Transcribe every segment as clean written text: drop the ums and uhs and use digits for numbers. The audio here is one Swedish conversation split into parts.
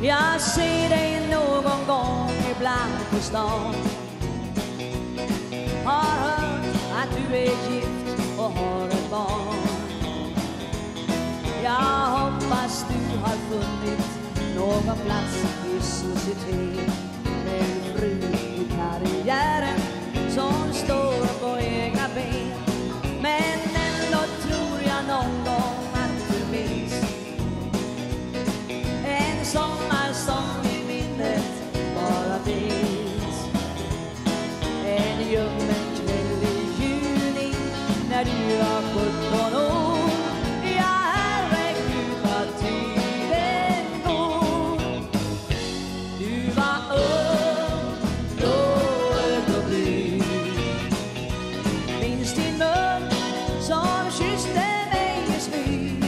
Jag ser dig någon gång ibland på stan. Har hört att du är gift och har ett barn. Jag hoppas du har funnit någon plats i societet med en fru i karriären som står på egna ben. Men ändå tror jag någon gång att du minns en sommar som i minnet bara finns. En ljummen kväll i juni när du var 17 år. Ja, herregud vad tiden går. Du var ung, blåögd och blyg. Minns din mun som kysste mig i smyg.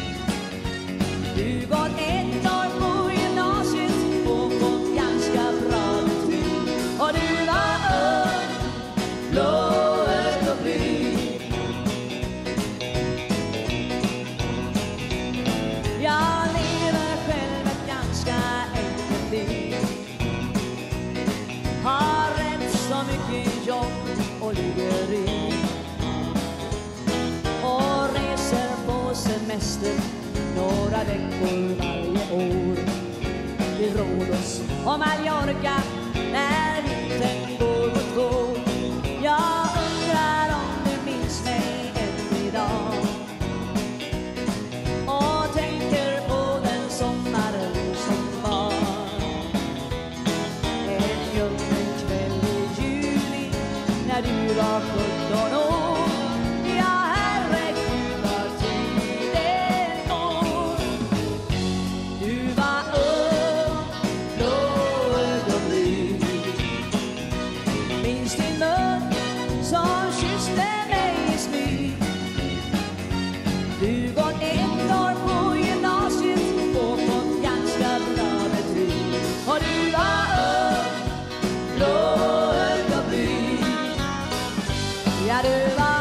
Du gått ett år på gymnasiet och fått ganska bra betyg. Och du var ung, blåögd och blyg. Jag lever själv ett ganska enkelt liv. Har rätt så mycket jobb och ligger i. Och reser på semester några veckor varje år till Rhodos och Mallorca när vintern går mot vår. Jag undrar om du minns mig än idag och tänker på den sommaren som var. En ljummen kväll i juli när du var 17 år. Ja, herregud vad tiden går. Du var ung, blåögd och blyg. Minns din mun som kysste mig i smyg. Du gått ett år på gymnasiet och fått ganska bra betyg. Och du var ung, blåögd och blyg. Ja, du var